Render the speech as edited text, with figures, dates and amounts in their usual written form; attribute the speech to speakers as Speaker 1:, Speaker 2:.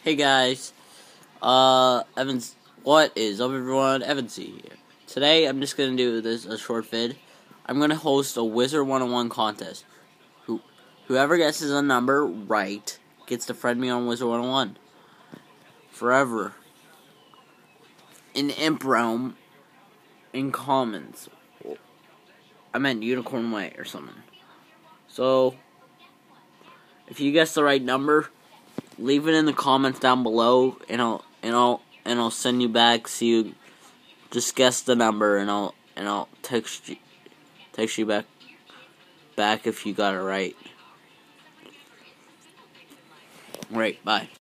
Speaker 1: Hey guys, Evans, what is up everyone? Evans here. Today I'm just gonna do a short vid. I'm gonna host a Wizard101 contest. Whoever guesses a number right gets to friend me on Wizard101 forever. In Imp Realm, in Commons. I meant Unicorn Way or something. So, if you guess the right number, leave it in the comments down below, and I'll send you back. So you just guess the number, and I'll text you back if you got it right. Right. Bye.